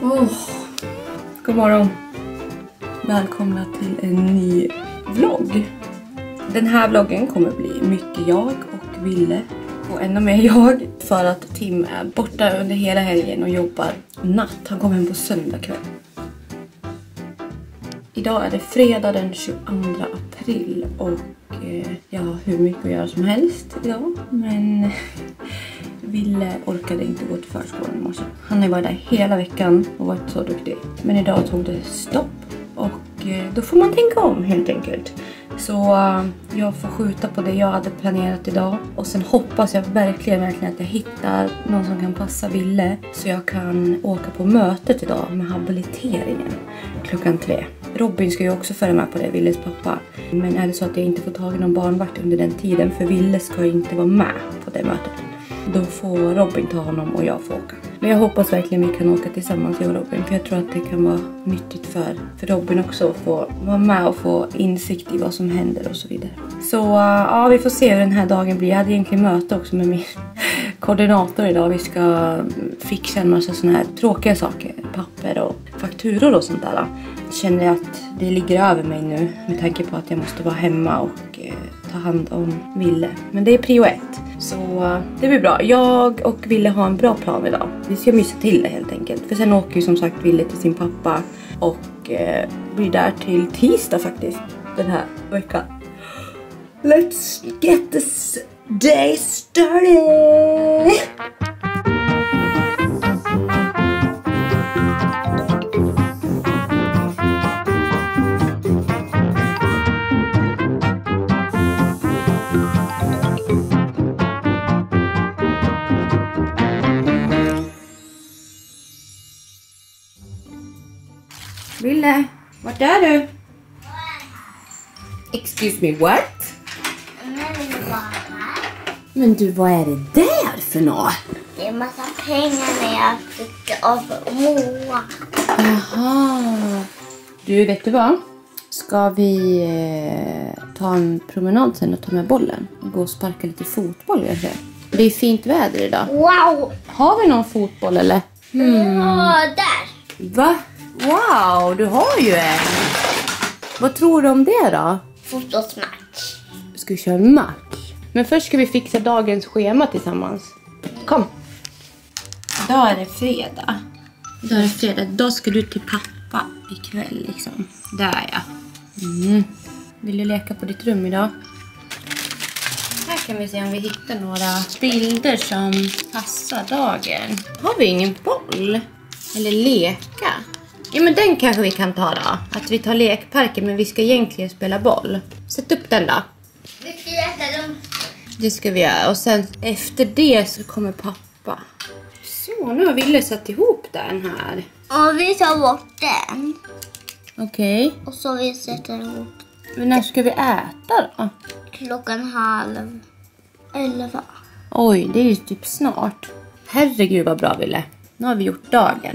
God morgon. Välkomna till en ny vlogg. Den här vloggen kommer bli mycket jag och Ville. Och ännu mer jag. För att Tim är borta under hela helgen och jobbar natt. Han kommer hem på söndag kväll. Idag är det fredag den 22 april. Och jag har hur mycket att göra som helst idag. Men Ville orkade inte gå till förskolan i morse. Han har ju varit där hela veckan och varit så duktig. Men idag tog det stopp. Och då får man tänka om helt enkelt. Så jag får skjuta på det jag hade planerat idag. Och sen hoppas jag verkligen att jag hittar någon som kan passa Ville. Så jag kan åka på mötet idag med habiliteringen klockan 3. Robin ska ju också följa med på det, Villes pappa. Men är det så att jag inte får tag i någon barnvakt under den tiden, för Ville ska ju inte vara med på det mötet, då får Robin ta honom och jag får åka. Men jag hoppas verkligen vi kan åka tillsammans, jag och Robin. För jag tror att det kan vara nyttigt för Robin också att få vara med och få insikt i vad som händer och så vidare. Så ja, vi får se hur den här dagen blir. Jag hade egentligen möte också med min koordinator idag. Vi ska fixa en massa såna här tråkiga saker. Papper och fakturor och sånt där. Känner jag att det ligger över mig nu med tanke på att jag måste vara hemma och ta hand om Ville. Men det är prio 1. Så det blir bra. Jag och Ville har en bra plan idag. Vi ska mysa till det helt enkelt. För sen åker ju som sagt Ville till sin pappa. Och blir där till tisdag faktiskt. Den här veckan. Let's get this day started! Ville, vart är du? Excuse me, what? Men du, vad är det där för något? Det är en massa pengar när jag fick av Moa. Jaha. Du, vet du vad? Ska vi ta en promenad sen och ta med bollen? Och gå och sparka lite fotboll kanske? Det är fint väder idag. Wow! Har vi någon fotboll eller? Ja, där. Va? Wow, du har ju en. Vad tror du om det då? Fotbollsmatch. Ska vi köra en match? Men först ska vi fixa dagens schema tillsammans. Kom. Idag är det fredag. Då ska du till pappa ikväll liksom. Där ja. Vill du leka på ditt rum idag? Här kan vi se om vi hittar några bilder som passar dagen. Har vi ingen boll? Eller leka? Ja, men den kanske vi kan ta då. Att vi tar lekparken, men vi ska egentligen spela boll. Sätt upp den då. Vi ska äta dem. Det ska vi göra. Och sen efter det så kommer pappa. Så, nu har Ville satt ihop den här. Och vi tar bort den. Okej. Och så vi sätter ihop. Men när ska vi äta då? 10:30. Oj, det är ju typ snart. Herregud vad bra, Ville. Nu har vi gjort dagen.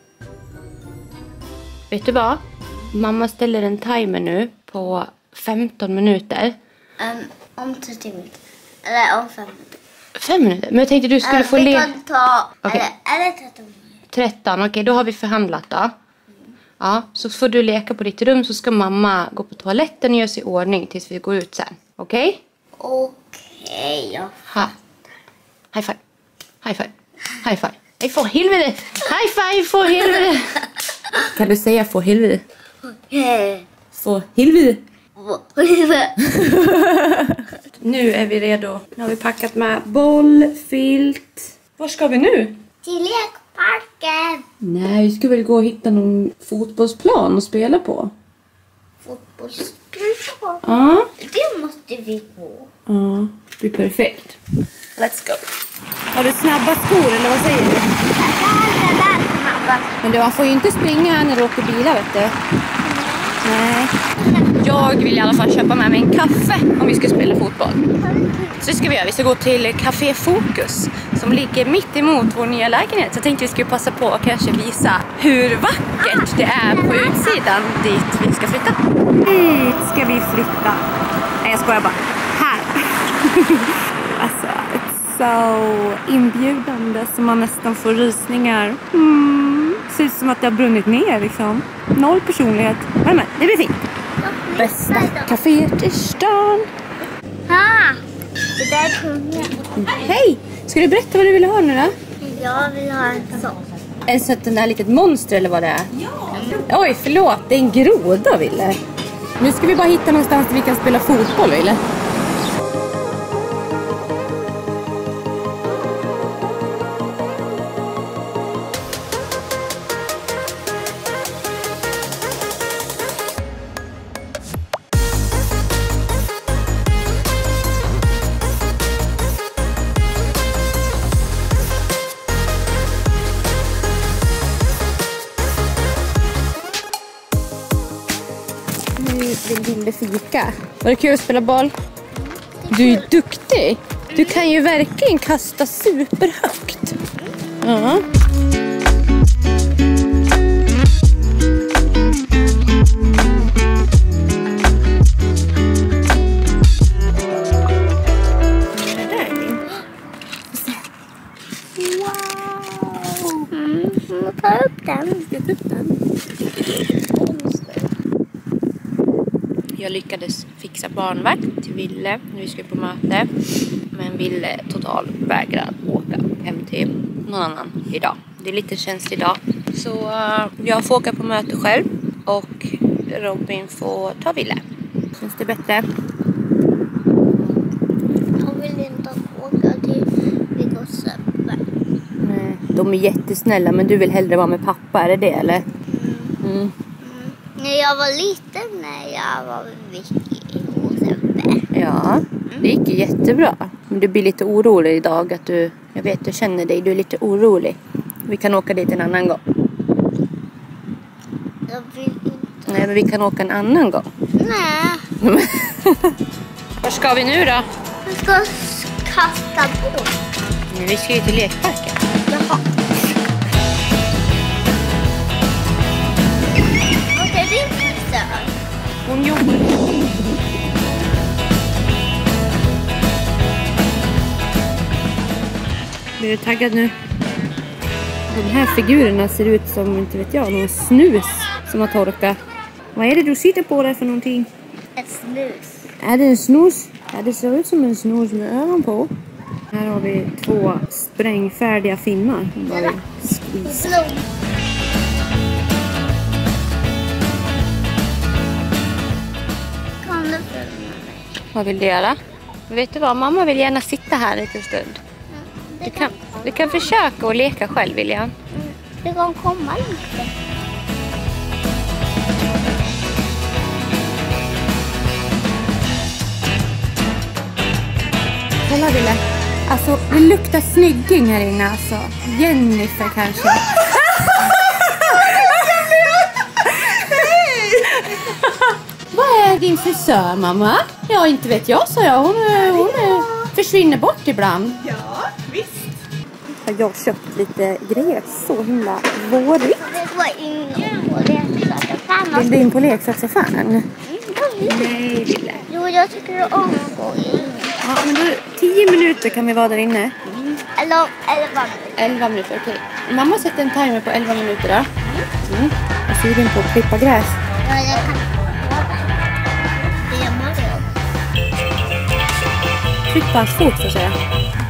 Vet du vad? Mamma ställer en timer nu på 15 minuter. Om 30 minuter. Eller om 5 minuter. 5 minuter? Men jag tänkte du skulle få Vi leka. kan ta... Okej. Eller 13 minuter. 13, okej, då har vi förhandlat då. Ja, så får du leka på ditt rum, så ska mamma gå på toaletten och göra sig i ordning tills vi går ut sen. Okej? Okej, ja. Ha. High five. High five. High five. Nej, för helvete. High five, för helvete. Kan du säga för helvete? För helvete. Nu är vi redo. Nu har vi packat med boll, filt. Var ska vi nu? Till lekparken. Nej, vi ska väl gå och hitta någon fotbollsplan att spela på. Fotbollsplan? Ja. Det måste vi gå. Ja, det blir perfekt. Let's go. Har du snabba skor eller vad säger du? Men man får ju inte springa när du åker bilar, vet du. Nej. Jag vill i alla fall köpa med mig en kaffe om vi ska spela fotboll. Så det ska vi göra. Vi ska gå till Café Fokus som ligger mitt emot vår nya lägenhet. Så jag tänkte vi skulle passa på att kanske visa hur vackert det är på utsidan dit vi ska flytta. Dit ska vi flytta. Nej, jag skojar bara. Här. Alltså, så inbjudande så man nästan får rysningar. ser ut som att det har brunnit ner liksom. Noll personlighet. Men det blir fint. Bästa kaféet i stan. Det där kungen. Hej! Ska du berätta vad du vill ha nu då? Jag vill ha en sån. En sån där litet monster eller vad det är? Ja. Oj, förlåt. Det är en groda, Ville. Nu ska vi bara hitta någonstans där vi kan spela fotboll, Ville. Vill fika. Var det kul att spela boll? Du är duktig. Du kan ju verkligen kasta superhögt. Ja. Wow. Ta upp den. Jag lyckades fixa barnvakt till Ville när vi skulle på möte. Men Ville vägrar åka hem till någon annan idag. Det är lite känslig idag. Så jag får åka på möte själv. Och Robin får ta Ville. Känns det bättre? Jag vill inte åka till Viggos pappa. Nej, de är jättesnälla, men du vill hellre vara med pappa, är det det eller? Mm. När jag var liten, när jag var Vicky hos Ebbe. Ja, det gick ju jättebra. Men du blir lite orolig idag att jag vet, du känner dig, du är lite orolig. Vi kan åka dit en annan gång. Jag vill inte. Nej, men vi kan åka en annan gång. Nej. Var ska vi nu då? Jag ska kasta bort. Nej, vi ska ju till lekparken. Jaha. Okej, det är inte så. Hon jobbar. Blir du taggad nu? De här figurerna ser ut som, inte vet jag, någon snus som har torkat. Vad är det du sitter på där för någonting? Ett snus. Är det en snus? Ja, det ser ut som en snus med öron på. Här har vi 2 sprängfärdiga filmar. Bara skvisa. Blom. Kan du filma mig? Vad vill du göra? Vet du vad? Mamma vill gärna sitta här en liten stund. Du kan försöka att leka själv, William. Det kan komma lite. Kolla, Wille. Alltså, det luktar snygging här inne alltså. Jennifer kanske. Vad är din frisör, mamma? Ja, inte vet jag, sa jag. Hon försvinner bort ibland. Ja, visst. Jag har köpt lite grejer. Så himla vårigt. Det var ingen på leksaksaffären. Vill du in på leksaksaffären? Nej, Wille. Jo, jag tycker om att gå in. Ja, men då 10 minuter kan vi vara där inne. Eller 11 minuter, okej. Mamma sätter en timer på 11 minuter då. Jag är sugen på att klippa gräs. Ja, jag kan. Det är Mario. Tryck på hans fot, så att säga.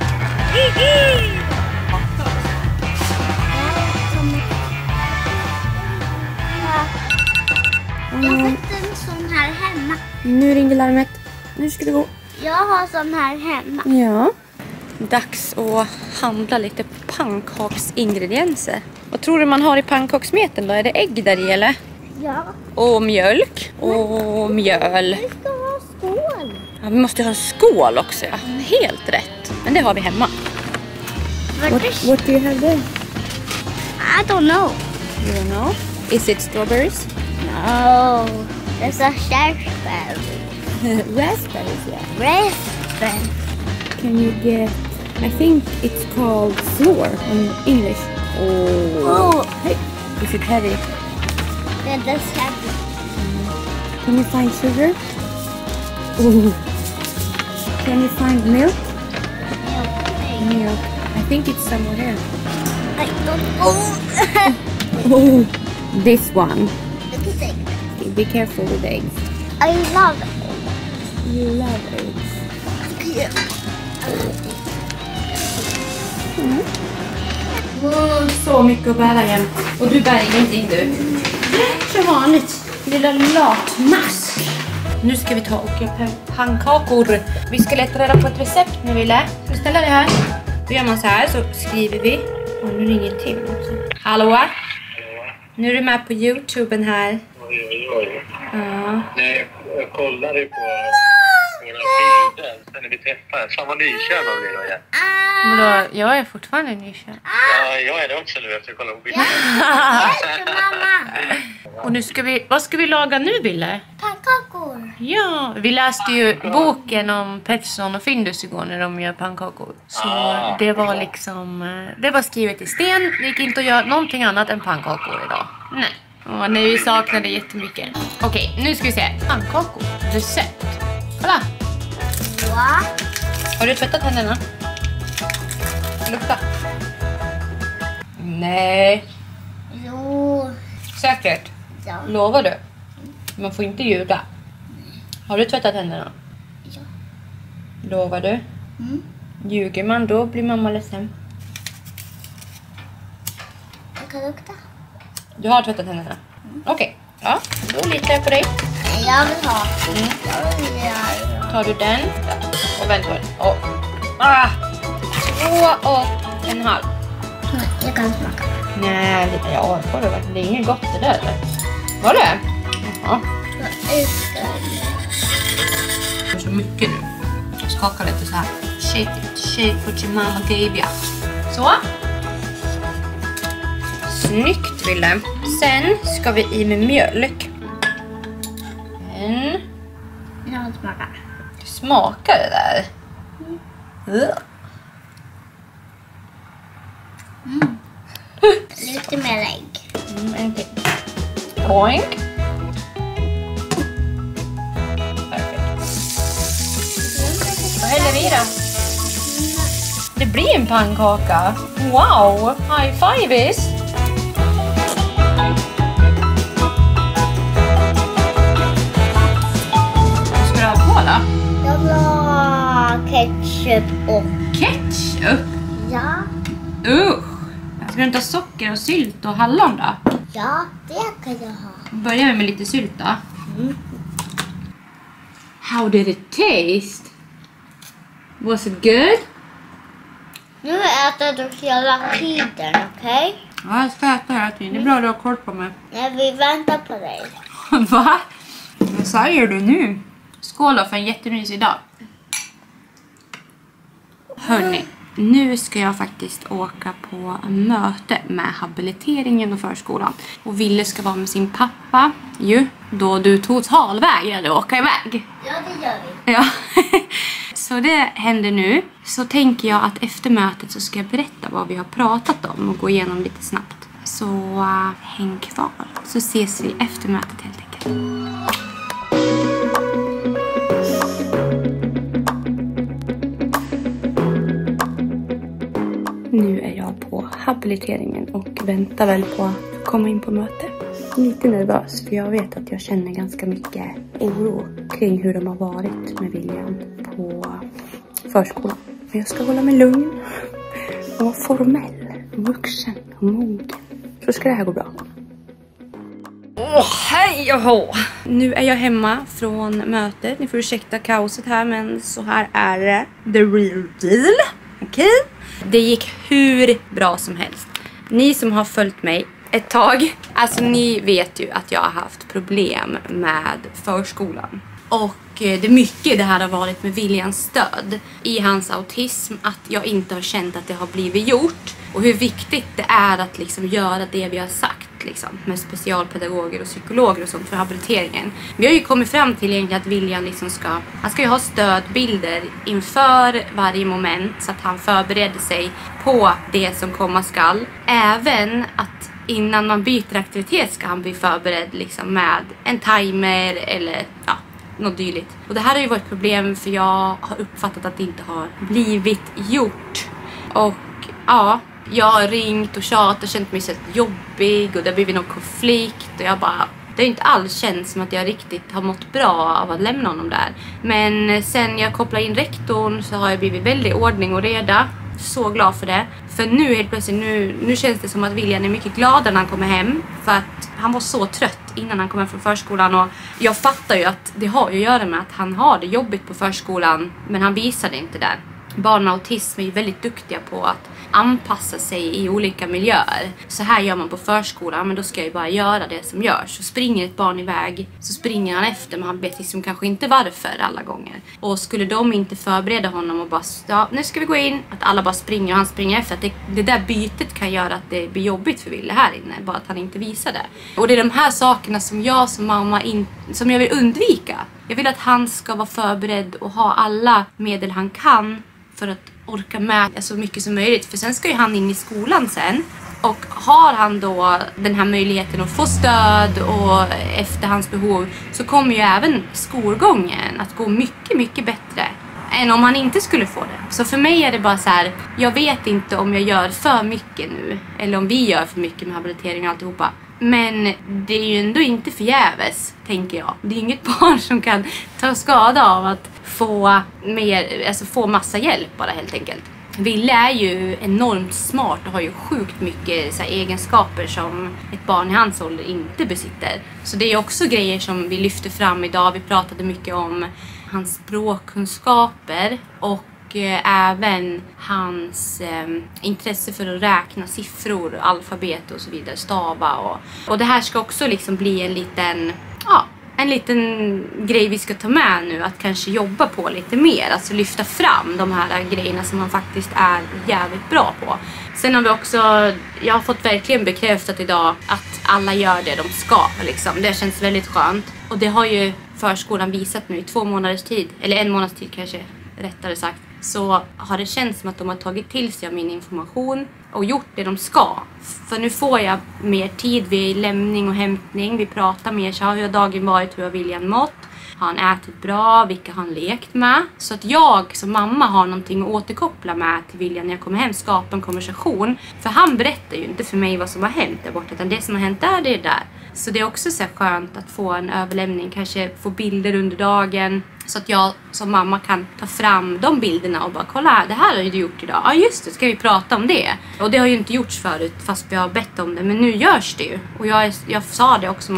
Jag har en sån här hemma. Nu ringde larmet. Nu ska det gå. Jag har sån här hemma. Ja. Dags att handla lite pannkaksingredienser. Vad tror du man har i pannkakssmeten då? Är det ägg där i eller? Ja. Och mjölk. Och mjöl. Vi ska ha skål. Ja, vi måste ha en skål också. Ja. Helt rätt. Men det har vi hemma. What do you have there? I don't know. You don't know? Is it strawberries? No. It's a raspberry. Raspberries, yeah. Raspberry. Can you get... I think it's called flour in English. Oh. Hey. Is it heavy? Yeah, that's heavy. Can you find sugar? Ooh. Can you find milk? Milk. I think it's somewhere here. I don't know. Oh, this one. Look at egg. Be careful with the eggs. I love it. You love eggs. Yeah. Så mycket att bära igen. Och du bär inte in du. Som vanligt. Lilla latmask. Nu ska vi ta och göra pannkakor. Vi ska leta reda på ett recept nu, Ville. Ska vi ställa det här? Då gör man så här, så skriver vi. Och nu ringer Tim också. Hallå? Nu är du med på YouTuben här. Oj. Ja. Nej, jag kollade på våra bilder sen när vi träffades. Fan vad nykär man blir då igen. Vadå? Jag är fortfarande nykär. Ja, jag är det också nu efter att kolla på bilder. Mamma. Och nu ska vi... Vad ska vi laga nu, Ville? Pannkakor. Ja, vi läste ju boken om Pettersson och Findus igår när de gör pannkakor. Så det var liksom... Det var skrivet i sten. Det gick inte att göra någonting annat än pannkakor idag. Nej. Och nej, vi saknade jättemycket. Okej, nu ska vi se. Pannkakor. Recept. Kolla. Va? Har du tvättat händerna? Lukta. Nej. Jo. Säkert. Ja. Lovar du? Man får inte ljuga. Har du tvättat händerna? Ja. Lovar du? Mm. Ljuger man då blir mamma ledsen. Jag kan lukta. Du har tvättat händerna? Okej. Ja, då litar jag på dig. Jag vill ha. Mm. Jag vill ha. Tar du den och vänta. 2,5. Jag kan smaka. Nej, jag orkar det verkligen. Det är inget gott det där. Eller? Var det? Ja. Jag älskar det. Det är så mycket nu. Skaka lite så här. Shake it, shake what your mama gave you. Så. Snyggt, Ville. Sen ska vi i med mjölk. Jag vill smaka. Smakar det där? Lite mer ägg. En till. Boink. Perfekt. Vad häller vi då? Det blir en pannkaka. Wow! High five is. Vad ska du ha på då? Jag vill ha ketchup och... Ketchup? Ja. Usch! Ska du inte ha socker och sylt och hallon då? Ja, det kan jag ha. Börjar vi med lite sylt då. How did it taste? Was it good? Nu äter du hela tiden, okej? Ja, jag ska äta hela tiden. Det är bra att du har koll på mig. När vi väntar på dig. Va? Vad säger du nu? Skål då för en jättemysig dag. Hörni, nu ska jag faktiskt åka på möte med habiliteringen och förskolan. Och Ville ska vara med sin pappa ju, då du totalvägrade åka iväg. Ja, det gör vi. Ja, så det händer nu. Så tänker jag att efter mötet så ska jag berätta vad vi har pratat om och gå igenom lite snabbt. Så häng kvar, så ses vi efter mötet helt enkelt. Nu är jag på habiliteringen och väntar väl på att komma in på möte. Lite nervös för jag vet att jag känner ganska mycket oro kring hur de har varit med William på förskolan. Men jag ska hålla mig lugn och vara formell, vuxen och mogen. Så ska det här gå bra. Hej och hå! Nu är jag hemma från mötet. Ni får ursäkta kaoset här, men så här är det. The real deal. Okej? Det gick hur bra som helst. Ni som har följt mig ett tag, alltså ni vet ju att jag har haft problem med förskolan. Och det är mycket det här har varit med Williams stöd i hans autism, att jag inte har känt att det har blivit gjort. Och hur viktigt det är att liksom göra det vi har sagt liksom, med specialpedagoger och psykologer och sånt för habiliteringen. Vi har ju kommit fram till egentligen att William liksom han ska ju ha stödbilder inför varje moment så att han förbereder sig på det som komma skall. Även att innan man byter aktivitet ska han bli förberedd liksom med en timer eller ja, något dylikt. Och det här har ju varit ett problem för jag har uppfattat att det inte har blivit gjort. Och ja, jag har ringt och tjatat och känt mig så jobbig och det har blivit någon konflikt och jag bara, det har inte alls känts som att jag riktigt har mått bra av att lämna honom där. Men sen jag kopplade in rektorn så har jag blivit väldigt ordning och reda. Så glad för det. För nu helt plötsligt, nu känns det som att William är mycket glad när han kommer hem. För att han var så trött innan han kom hem från förskolan. Och jag fattar ju att det har ju att göra med att han har det jobbigt på förskolan. Men han visade inte det. Barn med autism är ju väldigt duktiga på att anpassa sig i olika miljöer. Så här gör man på förskolan, men då ska jag ju bara göra det som görs. Så springer ett barn iväg, så springer han efter, men han vet liksom kanske inte varför alla gånger. Och skulle de inte förbereda honom och bara, ja, nu ska vi gå in, att alla bara springer och han springer efter, att det där bytet kan göra att det blir jobbigt för Ville här inne, bara att han inte visar det. Och det är de här sakerna som jag som mamma som jag vill undvika. Jag vill att han ska vara förberedd och ha alla medel han kan för att orka med så mycket som möjligt. För sen ska ju han in i skolan sen. Och har han då den här möjligheten att få stöd och efter hans behov, så kommer ju även skolgången att gå mycket, mycket bättre än om han inte skulle få det. Så för mig är det bara så här, jag vet inte om jag gör för mycket nu. Eller om vi gör för mycket med habilitering och alltihopa. Men det är ju ändå inte förgäves, tänker jag. Det är inget barn som kan ta skada av att få massa hjälp bara helt enkelt. Ville är ju enormt smart och har ju sjukt mycket så här egenskaper som ett barn i hans ålder inte besitter. Så det är också grejer som vi lyfter fram idag. Vi pratade mycket om hans språkkunskaper och även hans intresse för att räkna siffror, alfabet och så vidare, stava och det här ska också liksom bli en liten grej vi ska ta med nu, att kanske jobba på lite mer, alltså lyfta fram de här grejerna som man faktiskt är jävligt bra på. Sen har vi också, jag har fått verkligen bekräftat idag att alla gör det de ska liksom. Det känns väldigt skönt och det har ju förskolan visat nu i 2 månaders tid, eller 1 månads tid kanske rättare sagt. Så har det känts som att de har tagit till sig av min information och gjort det de ska. För nu får jag mer tid vid lämning och hämtning. Vi pratar mer så här, hur har dagen varit, hur har William mått? Har han ätit bra? Vilka har han lekt med? Så att jag som mamma har någonting att återkoppla med till William när jag kommer hem. Skapa en konversation. För han berättar ju inte för mig vad som har hänt där borta. Utan det som har hänt där, det är där. Så det är också så skönt att få en överlämning. Kanske få bilder under dagen. Så att jag som mamma kan ta fram de bilderna och bara kolla, det här har ju du gjort idag. Ja just det, ska vi prata om det? Och det har ju inte gjorts förut fast vi har bett om det. Men nu görs det ju. Och jag sa det också,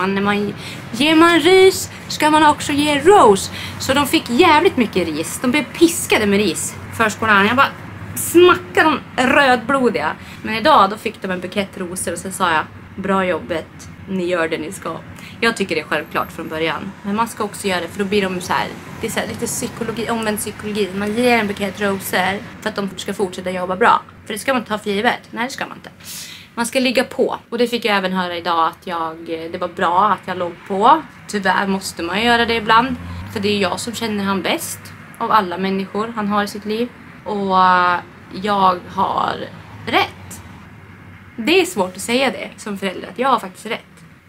ger man ris ska man också ge ros. Så de fick jävligt mycket ris. De blev piskade med ris förskolan. Jag bara smackade dem rödblodiga. Men idag då fick de en bukett rosor och så sa jag, bra jobbet, ni gör det ni ska. Jag tycker det är självklart från början. Men man ska också göra det för då blir de så här. Det är så här lite psykologi, omvänd psykologi. Man ger en bukett rosor för att de ska fortsätta jobba bra. För det ska man ta för givet. Nej, det ska man inte. Man ska ligga på. Och det fick jag även höra idag att det var bra att jag låg på. Tyvärr måste man göra det ibland. För det är jag som känner han bäst av alla människor han har i sitt liv. Och jag har rätt. Det är svårt att säga det som förälder. Att jag har faktiskt rätt.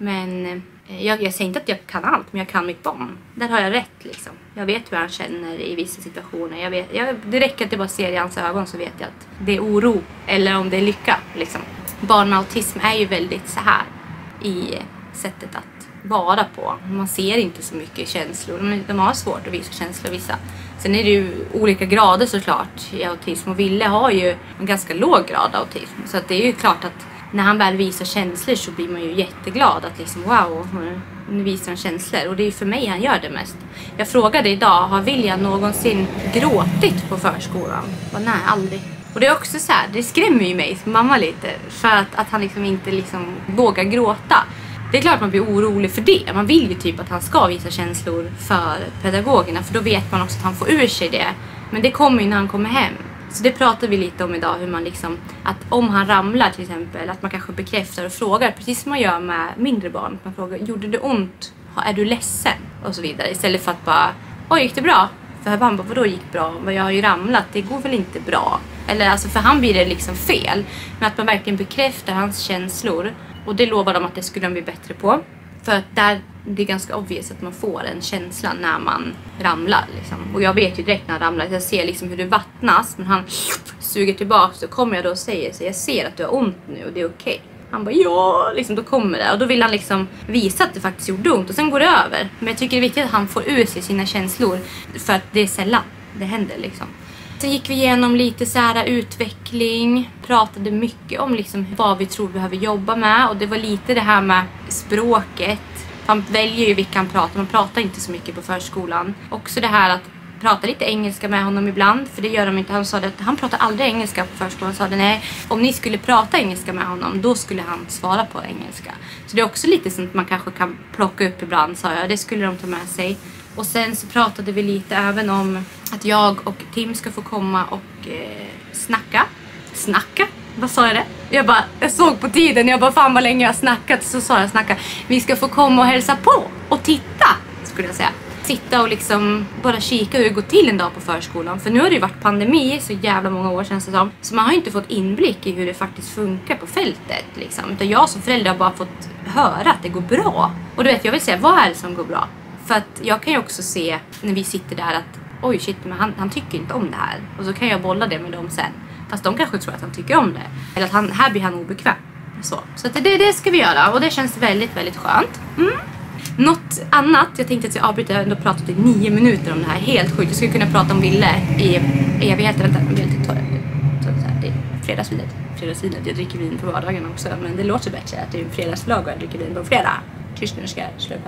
Men jag säger inte att jag kan allt, men jag kan mitt barn. Där har jag rätt liksom. Jag vet hur han känner i vissa situationer. Det räcker att jag bara ser i hans ögon så vet jag att det är oro. Eller om det är lycka liksom. Barn med autism är ju väldigt så här i sättet att vara på. Man ser inte så mycket känslor. De har svårt att visa känslor vissa. Sen är det ju olika grader såklart i autism. Och Ville har ju en ganska låg grad av autism. Så att det är ju klart att när han väl visar känslor så blir man ju jätteglad att liksom wow, nu visar han känslor. Och det är ju för mig han gör det mest. Jag frågade idag, har William någonsin gråtit på förskolan? Nej, aldrig. Och det är också så här, det skrämmer ju mig som mamma lite. För att han liksom inte liksom vågar gråta. Det är klart man blir orolig för det. Man vill ju typ att han ska visa känslor för pedagogerna. För då vet man också att han får ur sig det. Men det kommer ju när han kommer hem. Så det pratar vi lite om idag, hur man liksom, att om han ramlar till exempel, att man kanske bekräftar och frågar, precis som man gör med mindre barn. Man frågar, gjorde det ont? Är du ledsen? Och så vidare, istället för att bara, gick det bra? För han bara, vadå gick bra? Jag har ju ramlat, det går väl inte bra? Eller alltså, för han blir det liksom fel. Men att man verkligen bekräftar hans känslor. Och det lovar de att det skulle de bli bättre på. För att där det är ganska obvious att man får en känsla när man ramlar liksom. Och jag vet ju direkt när han ramlar, jag ser liksom hur det vattnas, men han suger tillbaka. Så kommer jag då och säger så jag ser att du har ont nu och det är okej. Han bara ja, liksom då kommer det. Och då vill han liksom visa att det faktiskt gjorde ont och sen går det över. Men jag tycker det är viktigt att han får ur sig sina känslor, för att det är sällan det händer liksom. Sen gick vi igenom lite så här utveckling, pratade mycket om liksom vad vi tror vi behöver jobba med. Och det var lite det här med språket. Man väljer ju vilka han pratar, man pratar inte så mycket på förskolan. Också det här att prata lite engelska med honom ibland, för det gör de inte. Han sa att han pratar aldrig engelska på förskolan. Han sa nej, om ni skulle prata engelska med honom, då skulle han svara på engelska. Så det är också lite sånt man kanske kan plocka upp ibland, sa jag. Det skulle de ta med sig. Och sen så pratade vi lite även om att jag och Tim ska få komma och snacka. Snacka? Vad sa jag det? Jag såg på tiden, jag bara fan vad länge jag har snackat, så sa jag snacka. Vi ska få komma och hälsa på och titta, skulle jag säga. Sitta och liksom bara kika hur det går till en dag på förskolan. För nu har det ju varit pandemi så jävla många år sedan så man har ju inte fått inblick i hur det faktiskt funkar på fältet liksom. Utan jag som förälder har bara fått höra att det går bra. Och du vet, jag vill säga, vad är det som går bra? För att jag kan ju också se när vi sitter där att oj shit, men han tycker inte om det här. Och så kan jag bolla det med dem sen. Fast de kanske tror att han tycker om det. Eller att här blir han obekväm. Så att det ska vi göra. Och det känns väldigt, väldigt skönt. Något annat, jag tänkte att jag avbryter, ändå pratat i 9 minuter om det här. Helt sjukt, jag skulle kunna prata om Ville i evigheter. Vänta, jag vill inte ta det. Det är fredagsvinet. Jag dricker vin på vardagen också. Men det låter bättre att det är en fredagsvlogg och jag dricker vin på fredag. Tyst, nu ska jag slurpa.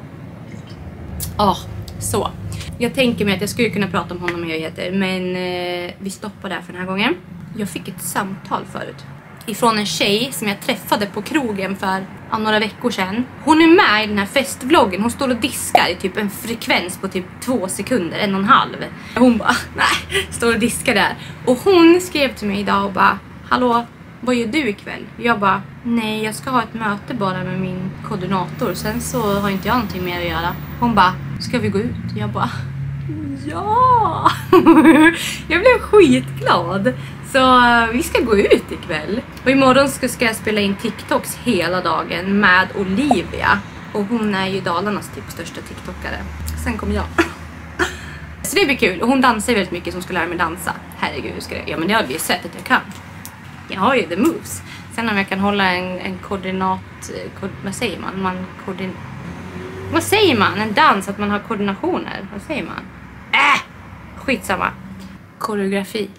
Så. Jag tänker mig att jag skulle kunna prata om honom i evigheter. Men vi stoppar där för den här gången. Jag fick ett samtal förut ifrån en tjej som jag träffade på krogen för några veckor sedan. Hon är med i den här festvloggen. Hon står och diskar i typ en frekvens på typ 2 sekunder, 1,5. Hon bara, nej, står och diskar där. Och hon skrev till mig idag och bara, hallå, vad gör du ikväll? Jag bara, nej, jag ska ha ett möte bara med min koordinator. Sen så har inte jag någonting mer att göra. Hon bara, ska vi gå ut? Jag bara, ja. Jag blev skitglad. Så vi ska gå ut ikväll. Och imorgon ska jag spela in TikToks hela dagen med Olivia. Och hon är ju Dalarnas typ största TikTokare. Sen kommer jag. Så det blir kul. Och hon dansar väldigt mycket, som ska lära mig dansa. Herregud, hur ska det? Ja, men det har vi ju sett att jag kan. Jag har ju the moves. Sen om jag kan hålla en koordinat... vad säger man? Vad säger man? En dans, att man har koordinationer. Vad säger man? Skitsamma. Koreografi.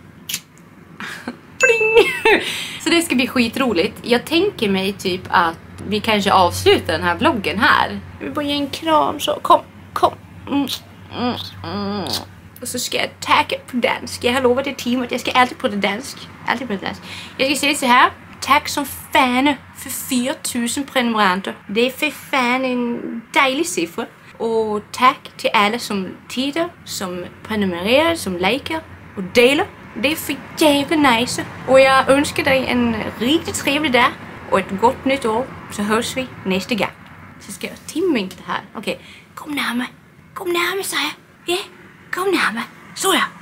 Så det ska bli skitroligt. Jag tänker mig typ att vi kanske avslutar den här vloggen här. Vi bara ge en kram så. Kom. Och så ska jag tacka på dansk. Jag har lovat till Tim att jag ska alltid på det dansk. Jag ska säga så här. Tack som fan för 4000 prenumeranter. Det är för fan en dejlig siffra. Och tack till alla som tittar, som prenumererar, som likar och delar. Det är för jävla nice. Och jag önskar dig en riktigt trevlig dag och ett gott nytt år. Så hörs vi nästa gång. Så ska jag timma inte här. Okej, kom närmare, säger jag. Ja, kom närmare. Så ja.